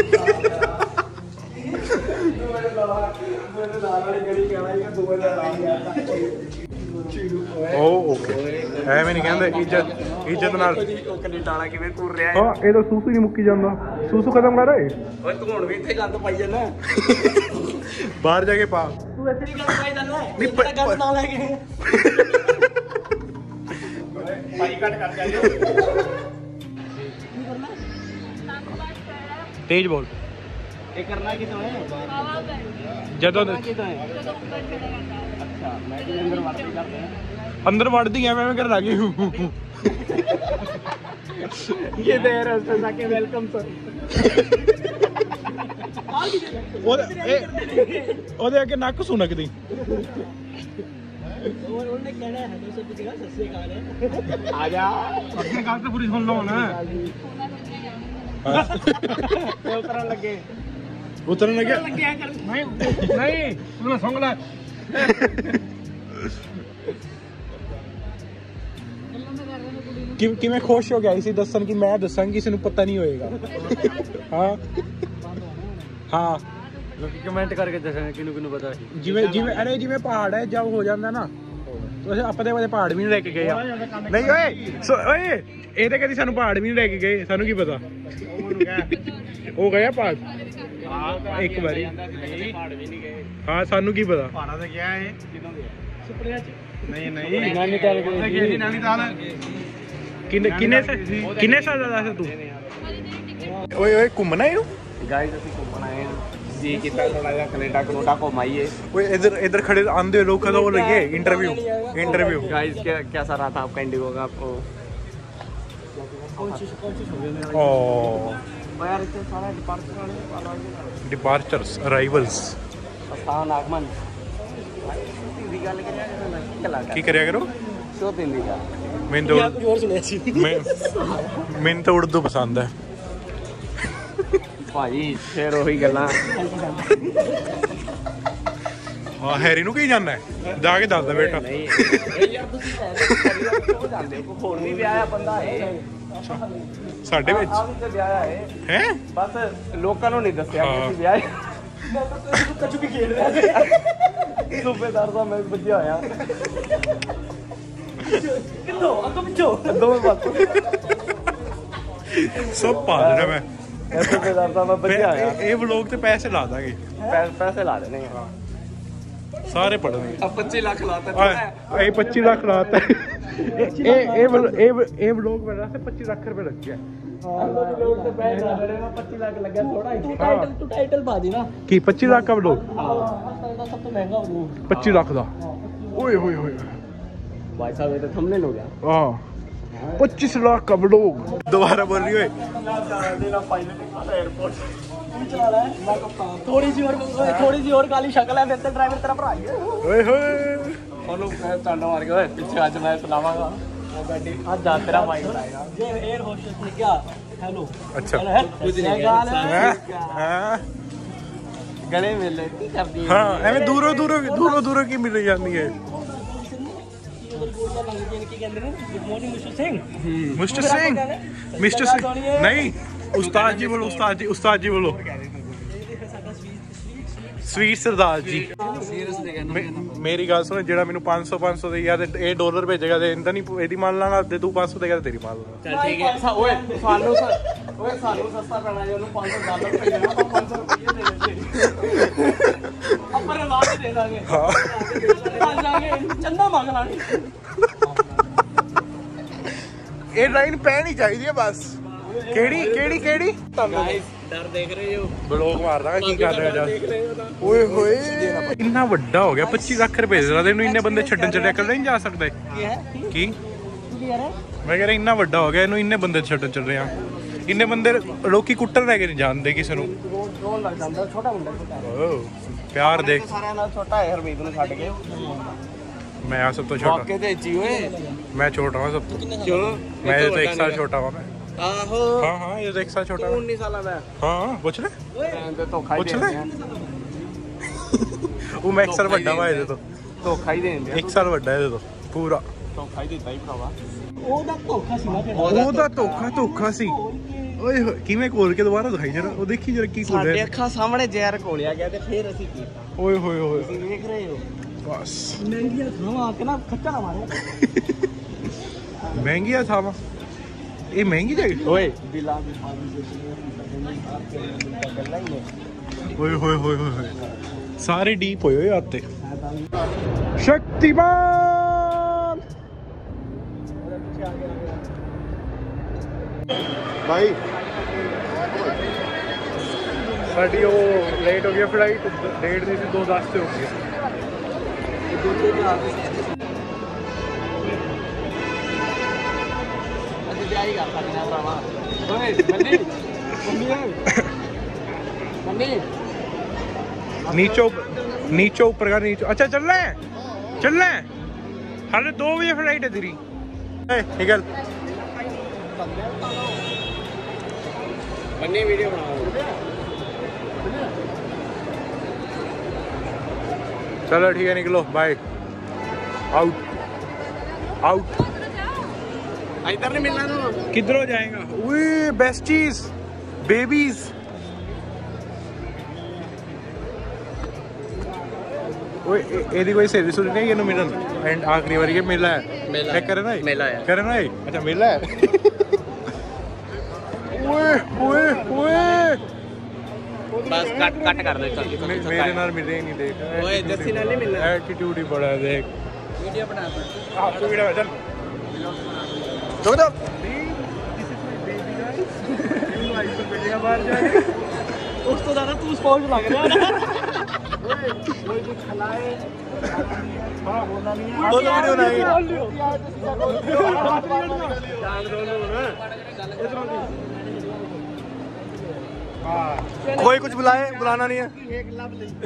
ओ ओके ਐਵੇਂ ਨਹੀਂ ਕਹਿੰਦੇ ਇੱਜ਼ਤ ਨਾਲ ਉਹ ਕੈਨੇਡਾ ਕਿਵੇਂ ਘੁਰ ਰਿਹਾ ਹਾਂ ਇਹ ਤਾਂ ਸੂਸੂ ਨਹੀਂ ਮੁੱਕੀ ਜਾਂਦਾ ਸੂਸੂ ਖਤਮ ਕਰ ਓਏ ਓਏ ਤੂੰ ਹੁਣ ਵੀ ਇੱਥੇ ਗੰਦ ਪਾਈ ਜਾਂਦਾ ਬਾਹਰ ਜਾ ਕੇ ਪਾ तू ऐसे नहीं गंद पाई जाना है नहीं, तेरा गंद ना लेके ਭਾਈ ਕੱਟ ਕਰ ਜਾਂਦੇ ਤੇਜ਼ ਬੋਲ ਇਹ ਕਰਨਾ ਕਿਤੋਂ ਹੈ ਜਦੋਂ ਕਿਤੋਂ ਹੈ ਅੱਛਾ ਮੈਂ ਵੀ ਅੰਦਰ ਵੜ ਕੇ ਕਰਦੇ ਹਾਂ ਅੰਦਰ ਵੜਦੀ ਐਵੇਂ ਐਵੇਂ ਕਰਨ ਲੱਗੀ ये दे रास्ते जाके वेलकम सर ਉਹਦੇ ਅੱਗੇ ਨੱਕ ਸੁਣਕਦੀ उन्होंने कहना है तो सब जगह सस्ते का है आजा अपनी ਗੱਲ ਤਾਂ ਪੂਰੀ ਸੁਣ ਲਓ ਨਾ उतरन लगे ਉਤਰਨ ਲੱਗਿਆ ਨਹੀਂ ਤੂੰ ਸੁਣ ਲੈ ਕਿਵੇਂ ਖੁਸ਼ ਹੋ ਗਿਆ ਸੀ ਦੱਸਣ ਕਿ ਮੈਂ ਦੱਸਾਂਗੀ ਕਿਸੇ ਨੂੰ ਪਤਾ ਨਹੀਂ ਹੋਏਗਾ ਹਾਂ ਹਾਂ लोग कमेंट करके दसना किनु किनु पता है ਜਿਵੇਂ ਪਹਾੜ ਹੈ ਜਦ ਹੋ ਜਾਂਦਾ ਨਾ ਤੁਸੀਂ ਆਪਣੇ ਵਾਲੇ ਪਹਾੜ ਵੀ ਨਹੀਂ ਲੈ ਕੇ ਗਏ ਆ ਨਹੀਂ ਓਏ ਇਹਦੇ ਕਦੀ ਸਾਨੂੰ ਪਹਾੜ ਵੀ ਨਹੀਂ ਲੈ ਕੇ ਗਏ ਸਾਨੂੰ ਕੀ ਪਤਾ ਉਹ ਗਿਆ ਪਹਾੜ ਹਾਂ ਇੱਕ ਵਾਰੀ पहाड़ भी नहीं गए ਹਾਂ ਸਾਨੂੰ ਕੀ ਪਤਾ ਪਹਾੜਾਂ ਤੇ ਗਿਆ ਇਹ सुपरिया ਨਹੀਂ ਨਹੀਂ नैनीताल गए ਗਿਆ ਸੀ ਨੈਨੀਤਾਲ ਕਿੰਨੇ ਸਾਲ ਦਾ ਸੀ ਤੂੰ ਓਏ ਘੁੰਮਣਾ ਇਹਨੂੰ गाइस ਅਸੀਂ ਘੁੰਮਣ ਆਏ ਹਾਂ ਜੀ ਕੀਤਾ ਥੋੜਾ ਜਿਹਾ ਕੈਨੇਡਾ ਕਨੋਡਾ ਘੁੰਮਾਈਏ ਓਏ ਇਧਰ ਖੜੇ ਆਂਦੇ ਲੋਕ ਕਦੋਂ ਉਹ ਲੱਗੇ इंटरव्यू गाइस कैसा रहा था आपका इंडिगो का आपको कौन सी ओ यार इतने सारा डिपार्चर वाले डिपार्चर्स अराइवल्स स्थान आगमन हिंदी गल करिया की करिया करो शो हिंदी का ਮੈਨੂੰ कुछ और सुने सी ਮੈਨੂੰ ਤਾਂ ਉਰਦੂ ਪਸੰਦ ਹੈ ਭਾਜੀ ਫੇਰ ਉਹੀ ਗੱਲਾਂ ਹਾਂ ਹੈਰੀ ਨੂੰ ਕੀ ਜਾਣਦਾ ਜਾ ਕੇ ਦੱਸ ਦੇ ਬੇਟਾ ਨਹੀਂ ਇਹ ਯਾਰ ਤੁਸੀਂ ਹੋ ਜਾਂਦੇ ਹੋ ਹੋਰ ਵੀ ਵਿਆਹਿਆ ਬੰਦਾ ਹੈ ਸਾਡੇ ਵਿੱਚ ਆ ਵੀ ਤੇ ਵਿਆਹਿਆ ਹੈ ਹੈ ਬਸ ਲੋਕਾਂ ਨੂੰ ਨਹੀਂ ਦੱਸਿਆ ਕਿ ਅਸੀਂ ਵਿਆਹਿਆ मैं तो कुछ भी खेल रहा था ਸੂਬੇਦਾਰ ਦਾ ਮੈਂ ਵੱਜਿਆ ਹੋਇਆ किलो अब पिछो ਦੋਵੇਂ ਪਾਸੇ ਸਭ ਪਾ ਦੇਣਾ ਮੈਂ ਇਹ ਸੂਬੇਦਾਰ ਦਾ ਮੈਂ ਵੱਜਿਆ ਹੋਇਆ ਇਹ ਵਲੋਗ ਤੇ ਪੈਸੇ ਲਾ ਦਾਂਗੇ ਪੈਸੇ ਲਾ ਦੇਣੇ ਆ ਸਾਰੇ ਪੜਨਗੇ ਆ 25 ਲੱਖ ਲਾਤਾ ਇਹ 25 ਲੱਖ ਲਾਤਾ ਇਹ ਵਲੋਗ ਬਣਾ ਤੇ 25 ਲੱਖ ਰੁਪਏ ਲੱਗ ਗਿਆ ਲੋਕ ਤੇ ਪੈਸੇ ਲਾ ਦੇਣੇ 25 ਲੱਖ ਲੱਗਿਆ ਥੋੜਾ ਹੀ तू टाइटल पा दी ना ਕੀ 25 ਲੱਖ ਦਾ ਵਲੋਗ सब तो महंगा हो 25 ਲੱਖ ਦਾ ਓਏ ਹੋਏ ਹੋਏ भाई साहब ये तो थंबनेल हो गया हाँ 25 लाख का व्लॉग दोबारा बोल रही थोड़ी सी और काली शक्ल है फिर तो ड्राइवर तेरा भरा ही है ओए ਉਹਨੂੰ ਮੈਂ ਟਾਂਡਾ ਮਾਰ ਕੇ ਓਏ ਪਿੱਛੇ ਅੱਜ ਮੈਂ ਚਲਾਵਾਂਗਾ ਉਹ ਗੱਡੀ ਅੱਜ ਜਾ ਤੇਰਾ ਬਾਈਕ ਲਾਏਗਾ ये एयर होस्टेस ने क्या हेलो अच्छा कुछ नहीं हाँ ਗਲੇ ਮਿਲੇ ਕੀ ਕਰਦੀ हाँ ਐਵੇਂ ਦੂਰੋਂ ਕੀ ਮਿਲ ਜਾਂਦੀ ਹੈ good morning mister Singh mister Singh नहीं उस्ताद जी बोलो स्वीट सरदार जी मेरी गल सुन जेड़ा मैनू 500 ਦੇ ਯਾਰ ਇਹ ਡਾਲਰ ਭੇਜੇਗਾ ਤੇ ਇੰਦਾ ਨਹੀਂ ਇਹਦੀ ਮੰਨ ਲਾਂਗਾ ਤੇ ਤੂੰ 500 ਦੇਗਾ ਤੇ ਤੇਰੀ ਮੰਨ ਲਾਂਗਾ ਚੱਲ ਠੀਕ ਹੈ ਓਏ ਸਾਨੂੰ ਸਸਤਾ ਪੈਣਾ ਜੇ ਉਹਨੂੰ $500 ਭੇਜਣਾ ਆਪਾਂ 500 ਰੁਪਏ ਦੇ ਦੇਂਗੇ ਆਪਾਂ ਰਵਾਜ ਦੇ ਦਾਂਗੇ ਹਾਂ ਆ ਜਾਗੇ ਚੰਦਾ ਮੰਗ ਲਾਂਗੇ ਇਹ ਲਾਈਨ ਪੈਣੀ ਚਾਹੀਦੀ ਹੈ ਬਸ ਕਿਹੜੀ डर देख रहे हो ਬਲੌਗ ਮਾਰਦਾ ਕੀ ਕਰ ਰਿਹਾ ਜਾ ਓਏ ਹੋਏ ਇੰਨਾ ਵੱਡਾ ਹੋ ਗਿਆ 25 ਲੱਖ ਰੁਪਏ ਦੇ ਇਹਨੂੰ ਇੰਨੇ ਬੰਦੇ ਛੱਡਣ ਚੱਲਿਆ ਕਰ ਨਹੀਂ ਜਾ ਸਕਦੇ ਕੀ ਮੈਂ ਕਹਿ ਰਿਹਾ ਇੰਨਾ ਵੱਡਾ ਹੋ ਗਿਆ ਇਹਨੂੰ ਇੰਨੇ ਬੰਦੇ ਛੱਡਣ ਚੱਲ ਰਹੇ ਆ ਇੰਨੇ ਬੰਦੇ ਲੋਕੀ ਕੁੱਟਣ ਲੈ ਕੇ ਨਹੀਂ ਜਾਂਦੇ ਕਿਸੇ ਨੂੰ रोन लग जाता छोटा मुंडा छोटा ਪਿਆਰ ਦੇਖ सारे नाल छोटा है हरमीत ਨੂੰ ਛੱਡ ਕੇ मैं यहाँ सब तो छोटा वाकई ते जी ओए मैं छोटा हूँ सब तो क्यों मैं तो 1 साल छोटा हूँ मैं आहो हाँ ये तो 1 साल छोटा तू हूँ 19 साल दा हाँ पूछ ले ते धोखा ही पूछ दे ले वो मैं 1 साल बड़ा हुआ है तो धोखा ही देंदे 1 साल बड़ा है तो पूरा ਧੋਖਾ ਹੀ ਦਿੱਤਾ ਹੀ ਭਰਾਵਾ ਉਹਦਾ ਧੋਖਾ ਸੀ ਨਾ ਜਿਹੜਾ ਉਹਦਾ ਧੋਖਾ ਸੀ ਓਏ ਹੋਏ ਕਿਵੇਂ ਖੋਲ ਕੇ ਦੁਬਾਰਾ ਦਿਖਾਈ ਜਰਾ ਉਹ ਦੇਖੀ ਜਰਾ ਕੀ ਖੋਲ ਸਾਡੇ ਰਿਹਾ ਅੱਖਾਂ ਸਾਹਮਣੇ ਜ਼ਹਿਰ ਘੋਲਿਆ ਗਿਆ ਤੇ ਫੇਰ ਅਸੀਂ ਕੀਤਾ ਓਏ ਹੋਏ ਤੁਸੀਂ ਵੇਖ ਰਹੇ ਹੋ ਬਸ ਮਹਿੰਗੀਆਂ ਥਾਵਾਂ ਆ ਕੇ ਨਾ ਖੱਟਾ ਨਾ ਮਾਰਿਆ ਮਹਿੰਗੀਆਂ ਥਾਵਾਂ ਇਹ ਮਹਿੰਗੀ ਜਗ੍ਹਾ ਓਏ ਦਿਲਾਂ ਦੀ ਬਾਜੀ ਦੇ ਗੱਲਾਂ ਹੀ ਨੇ ਓਏ ਸਾਰੇ ਡੀਪ ਹੋਏ ਹੱਥ ਤੇ ਸ਼ਕਤੀਮਾਨ ਭਾਈ ਸਾਡੀ ਉਹ ਲੇਟ ਹੋ ਗਈ ਫਲਾਈਟ ਡੇਟ ਦੀ ਸੀ 2:10 ਤੇ ਹੋ ਗਈ ਅਸੀਂ ਤਿਆਰੀ ਕਰ ਸਕਦੇ ਆ ਭਰਾਵਾ ਓਏ ਮੰਨੀ नीचे ऊपर का नीचे अच्छा चल रहे हैं हाले 2 बजे फ्लाइट है तेरी निकल ਮੰਨੀ ਵੀਡੀਓ ਬਣਾਓ चलो ठीक है निकलो बाय आउट इधर नहीं मिलना तो किधर हो जाएगा ओए बेस्टीज बेबीज ओए ਇਹਦੀ ਕੋਈ ਸਹੇਲੀ ਸੁਣੀ ਨਹੀਂ ਇਹਨੂੰ ਮਿਲਣ ਐਂਡ ਆਖਰੀ ਵਾਰੀ ਇਹ ਮੇਲਾ ਹੈ ਚੈੱਕ ਕਰਨਾ ਹੈ ਕਰਨਾ ਹੈ ਅੱਛਾ ਮੇਲਾ ਹੈ ਓਏ बस कट कर दे चल मेरे नाल मिले नहीं देख ओए जस्सी नाल नहीं मिलना एटीट्यूड ही बड़ा है देख वीडियो बना आप तो वीडियो चल रुक जा this is my baby guys you like तो बेटियां बाहर जाके ਉਸ ਤੋਂ ਜ਼ਿਆਦਾ ਤੂੰ ਸਪੋਰਟ ਲੱਗ ਰਿਹਾ ਨਾ कोई कुछ खिलाए हां बोलना नहीं है बोलो वीडियो नहीं जान दो ना इधर कोई कुछ बुलाना नहीं है एक लब ले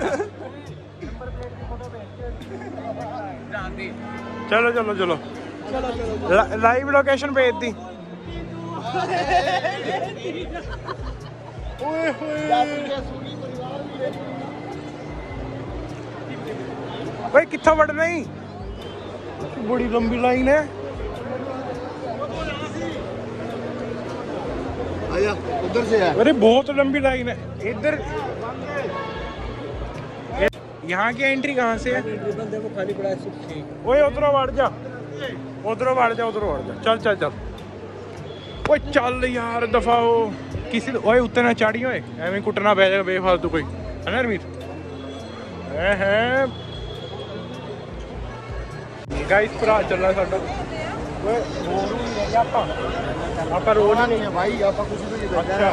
चलो लाइव लोकेशन भेज दी भाई कितना बढ़ना ही बड़ी लंबी लाइन है आया उधर से है अरे बहुत लंबी लाइन है इधर यहाँ की एंट्री कहाँ से है ओए उधरों बढ़ जा चल ओए चल यार दफा हो किसी ओए उतना चाड़ी होए एवं कुटना पै जाएगा बेफालतू कोई है ना रमीत गाइस भरा चलना साडा ओए आप रोड नहीं है भाई आप कुछ भी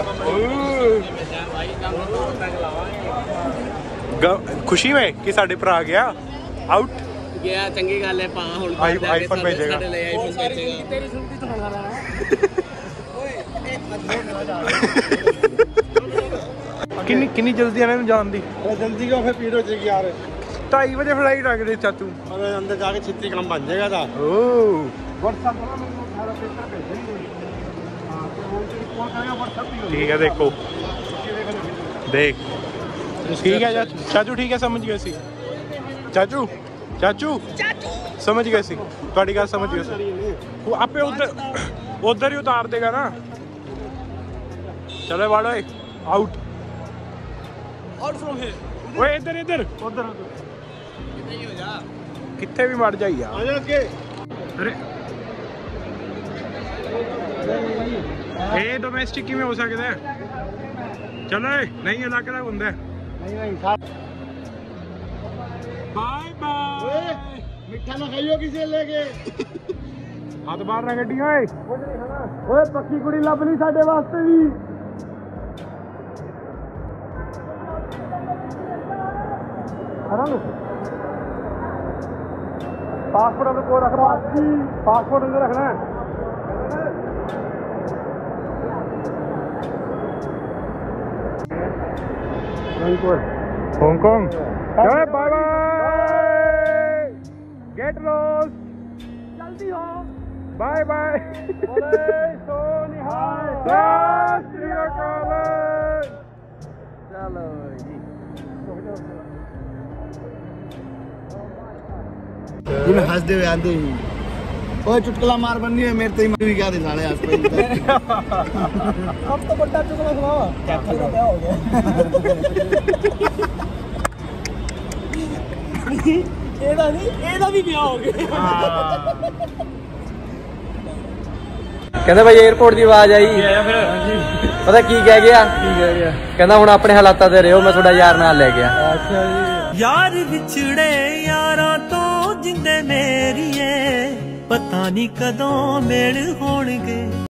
खुशी में कि साडे भरा गया आउट गया चंगी गल है पा हुन आईफोन भेजेगा तेरी सुनती तो होना रहा किन्नी जल्दी आने जान दी जल्दी का फिर पीड़ हो जाएगी यार 2:30 बजे फ्लाइट आ गई चाचू अरे अंदर जाके छिट्टी काम बन जाएगा था ठीक है देखो देख ठीक है चाचू ठीक है समझ गए सी चाचू समझ गए सी थोड़ी गल समझ गए सी वो आपे उधर ही उतार देगा ना चलो वाड़ो आउट ओए इधर कितने भी मर जाइए अरे ये डोमेस्टिक किवें हो सकता है चलो नहीं अलग अलग होंगे बाय बाय मिठा ना खाइयो किसी लेके ਹੱਥ ਮਾਰਨਾ ਗੱਡੀ ਓਏ ਓਏ ਪੱਕੀ ਕੁੜੀ ਲੱਭ ਲਈ ਸਾਡੇ ਵਾਸਤੇ ਵੀ पासपोर्ट अपने को रखना पासपोर्ट अंदर रखना है Hong Kong bye bye get lost जल्दी हो बाय बाय सो निहाल श्री अकाल चलो जी मैं हंस दे आंदे ओए चुटकुला मार बननी है मेरे तो ही क्या दे साले आज पे अब तो बड़ा चुकला सुनाओ क्या हो गया ਇਹਦਾ ਵੀ ਵਿਆਹ ਹੋ ਗਿਆ ਕਹਿੰਦਾ ਭਾਈ 에어ਪੋਰਟ ਦੀ ਆਵਾਜ਼ ਆਈ ਪਤਾ ਕੀ ਕਹਿ ਗਿਆ ਕਹਿੰਦਾ ਹੁਣ ਆਪਣੇ ਹਾਲਾਤਾਂ ਤੇ ਰਹੋ ਮੈਂ ਤੁਹਾਡਾ ਯਾਰ ਨਾਲ ਲੈ ਗਿਆ ਅੱਛਾ ਜੀ ਯਾਰ ਵਿਛੜੇ ਯਾਰਾਂ ਤੋਂ ਜਿੰਦੇ ਮੇਰੀਏ ਪਤਾ ਨਹੀਂ ਕਦੋਂ ਮੇਲ ਹੋਣਗੇ।